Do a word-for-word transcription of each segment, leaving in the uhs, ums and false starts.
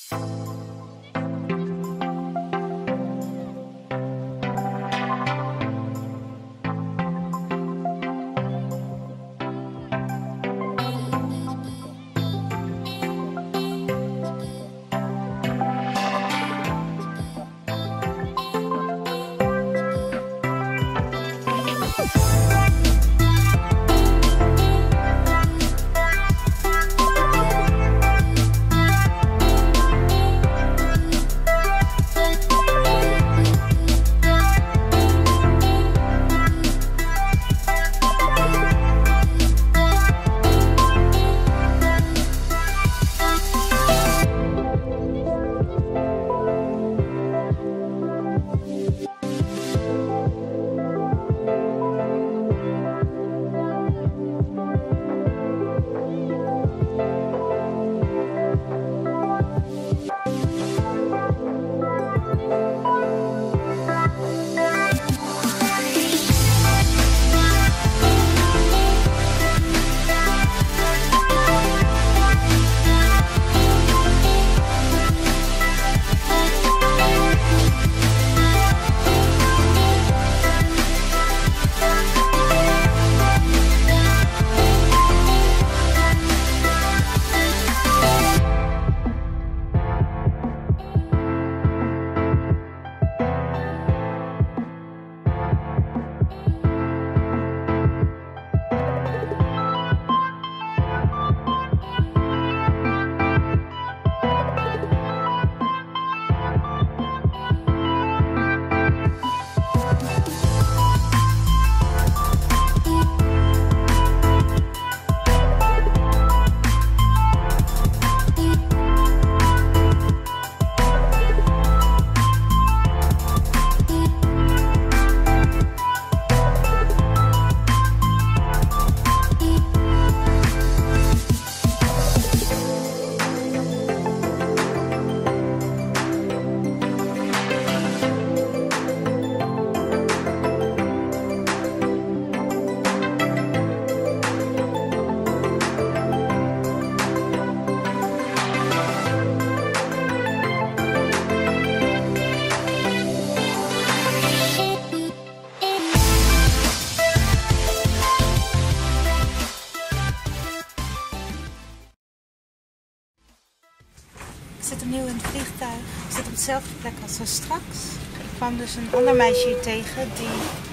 Ik zit opnieuw in het vliegtuig. Ik zit op dezelfde plek als zo straks. Ik kwam dus een ander meisje hier tegen die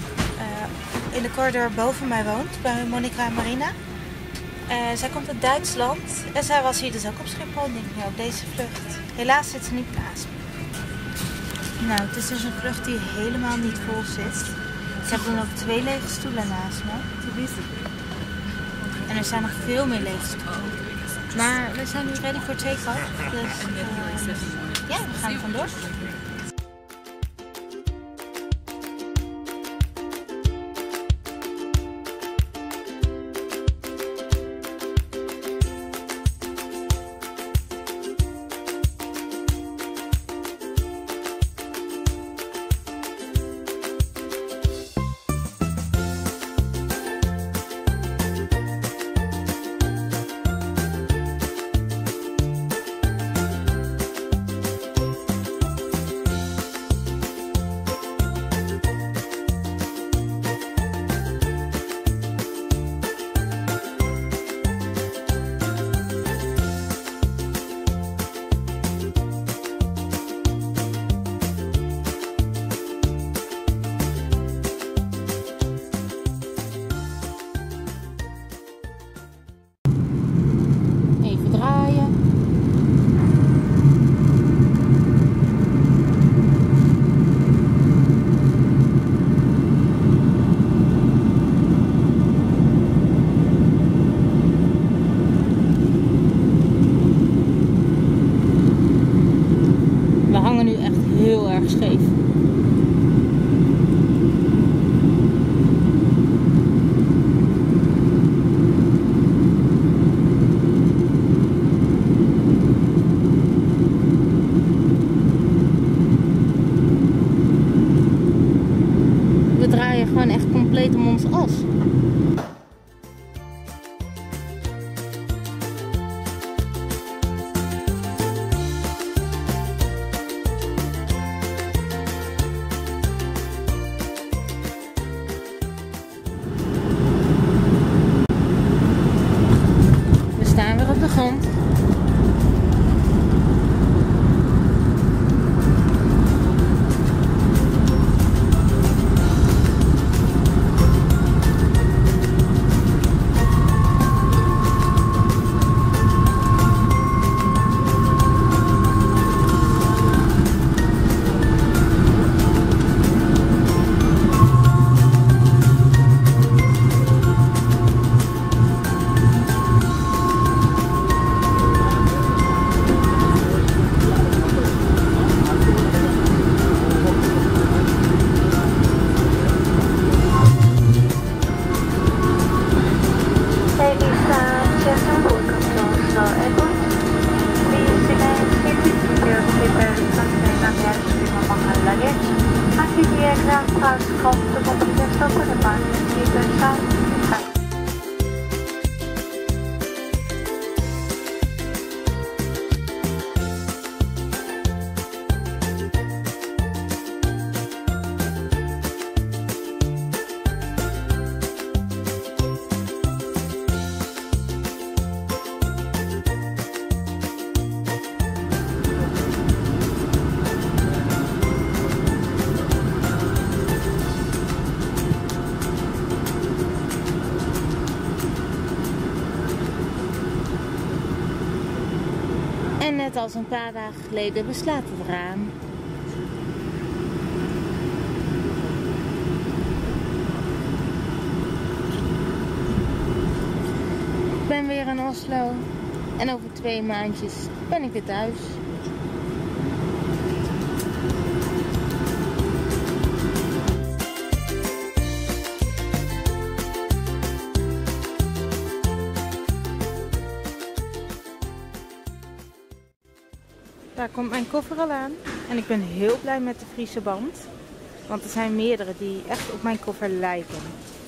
uh, in de corridor boven mij woont, bij Monica en Marina. Uh, zij komt uit Duitsland en zij was hier dus ook op Schiphol, niet meer op deze vlucht. Helaas zit ze niet naast me. Nou, het is dus een vlucht die helemaal niet vol zit. Ik heb dan ook twee lege stoelen naast me. En er zijn nog veel meer lege stoelen. Maar we zijn nu ready for take-off. Dus uh, ja, we gaan er vandoor. net als een paar dagen geleden beslaat het raam. Ik ben weer in Oslo en over twee maandjes ben ik weer thuis. Daar komt mijn koffer al aan en ik ben heel blij met de Friese band, want er zijn meerdere die echt op mijn koffer lijken.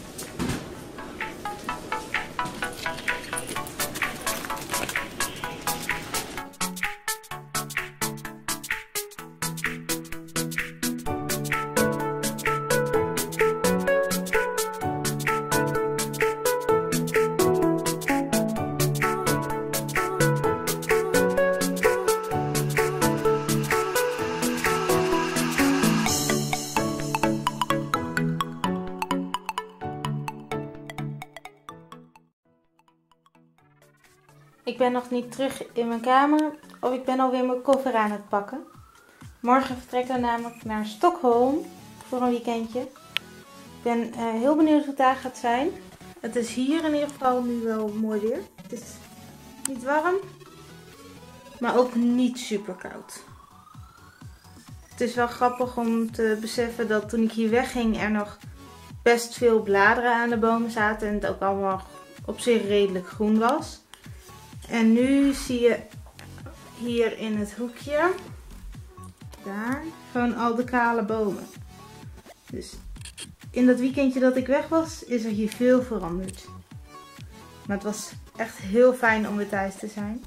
Ik ben nog niet terug in mijn kamer of ik ben alweer mijn koffer aan het pakken. Morgen vertrekken we namelijk naar Stockholm voor een weekendje. Ik ben uh, heel benieuwd hoe het daar gaat zijn. Het is hier in ieder geval nu wel mooi weer. Het is niet warm, maar ook niet super koud. Het is wel grappig om te beseffen dat toen ik hier wegging er nog best veel bladeren aan de bomen zaten en het ook allemaal op zich redelijk groen was. En nu zie je hier in het hoekje, daar, gewoon al de kale bomen. Dus in dat weekendje dat ik weg was, is er hier veel veranderd. Maar het was echt heel fijn om weer thuis te zijn.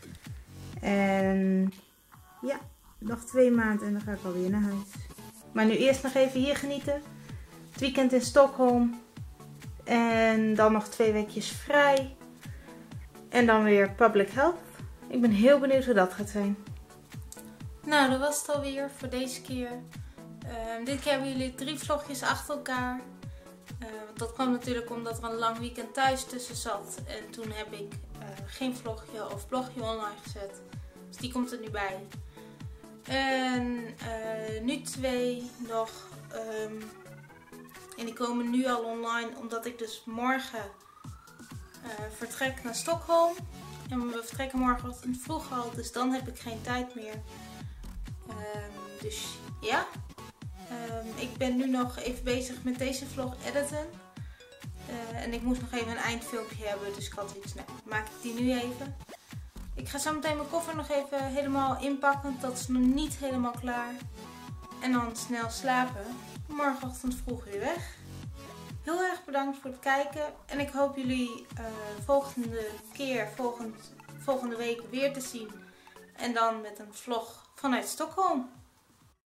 En ja, nog twee maanden en dan ga ik alweer naar huis. Maar nu eerst nog even hier genieten. Het weekend in Stockholm. En dan nog twee weekjes vrij. En dan weer Public Health. Ik ben heel benieuwd hoe dat gaat zijn. Nou, dat was het alweer voor deze keer. Uh, dit keer hebben jullie drie vlogjes achter elkaar. Uh, want dat kwam natuurlijk omdat er een lang weekend thuis tussen zat. En toen heb ik uh, geen vlogje of blogje online gezet. Dus die komt er nu bij. En uh, nu twee nog. Um, en die komen nu al online omdat ik dus morgen uh, vertrek naar Stockholm. En we vertrekken morgenochtend vroeg al, dus dan heb ik geen tijd meer. Um, dus ja. Um, ik ben nu nog even bezig met deze vlog editen. Uh, en ik moest nog even een eindfilmpje hebben, dus ik had iets, nou, maak ik die nu even. Ik ga zo meteen mijn koffer nog even helemaal inpakken, dat is nog niet helemaal klaar. En dan snel slapen. Morgenochtend vroeg weer weg. Heel erg bedankt voor het kijken en ik hoop jullie uh, volgende keer, volgend, volgende week weer te zien. En dan met een vlog vanuit Stockholm.